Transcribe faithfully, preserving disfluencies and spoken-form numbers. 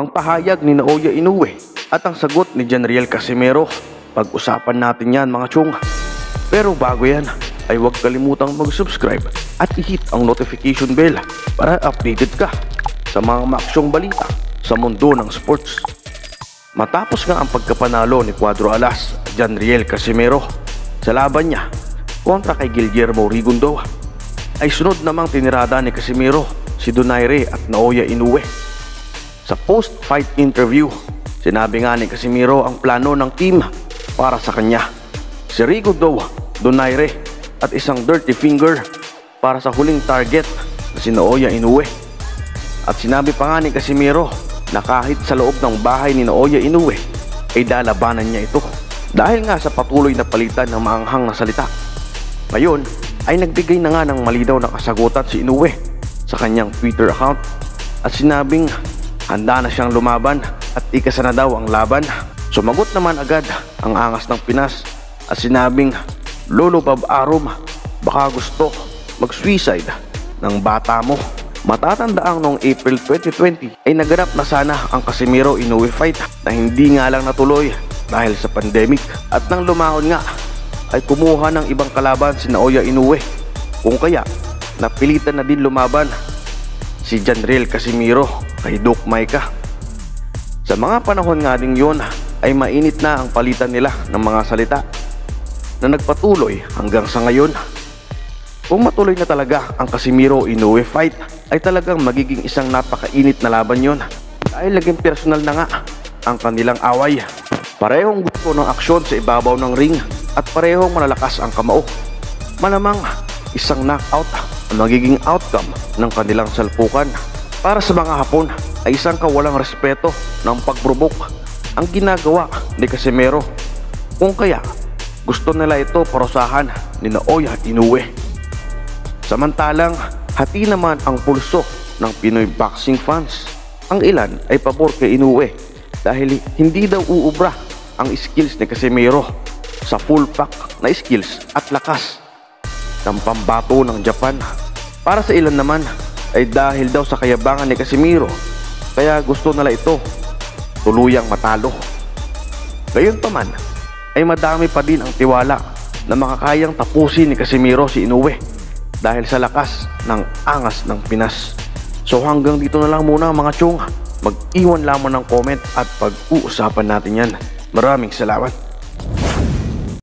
ang pahayag ni Naoya Inoue at ang sagot ni Janriel Casimero. Pag-usapan natin yan mga chong. Pero bago yan ay huwag kalimutang mag-subscribe at i-hit ang notification bell para updated ka sa mga maaksyong balita sa mundo ng sports. Matapos nga ang pagkapanalo ni Cuadro Alas, Janriel Casimero sa laban niya kontra kay Guillermo Rigondeaux, ay sunod namang tinirada ni Casimero si Donaire at Naoya Inoue. Sa post-fight interview, sinabi nga ni Casimero ang plano ng team para sa kanya. Si Rigondeaux, Donaire at isang dirty finger para sa huling target na si Naoya Inoue. At sinabi pa nga ni Casimero na kahit sa loob ng bahay ni Naoya Inoue ay lalabanan niya ito dahil nga sa patuloy na palitan ng maanghang na salita. Ngayon ay nagbigay na nga ng malinaw na kasagutan si Inoue sa kanyang Twitter account at sinabing handa na siyang lumaban at ikasa na daw ang laban. Sumagot naman agad ang angas ng Pinas at sinabing, "Lolo Bob Arum, baka gusto mag-suicide ng bata mo." Matatandaang noong April twenty twenty ay naganap na sana ang Casimero Inoue fight na hindi nga lang natuloy dahil sa pandemic. At nang lumahon nga ay kumuha ng ibang kalaban si Naoya Inoue, kung kaya napilitan na din lumaban si Janriel Casimero kay Duke Micah. Sa mga panahon nga ding yun ay mainit na ang palitan nila ng mga salita na nagpatuloy hanggang sa ngayon. Kung matuloy na talaga ang Casimero Inoue fight ay talagang magiging isang napakainit na laban yon dahil naging personal na nga ang kanilang away. Parehong gusto ng aksyon sa ibabaw ng ring at parehong malalakas ang kamao. Malamang isang knockout ang magiging outcome ng kanilang salpukan. Para sa mga Hapon ay isang kawalang respeto ng pagbrubok ang ginagawa ni Casimero, kung kaya gusto nila ito parusahan ni Naoya Inoue. Samantalang hati naman ang pulso ng Pinoy boxing fans. Ang ilan ay pabor kay Inoue dahil hindi daw uubra ang skills ni Casimero sa full pack na skills at lakas ng pambato ng Japan. Para sa ilan naman ay dahil daw sa kayabangan ni Casimero kaya gusto nila ito tuluyang matalo. Gayunpaman ay madami pa din ang tiwala na makakayang tapusin ni Casimero si Inoue dahil sa lakas ng angas ng Pinas. So hanggang dito na lang muna mga chong. Mag-iwan lamang ng comment at pag-uusapan natin yan. Maraming salamat.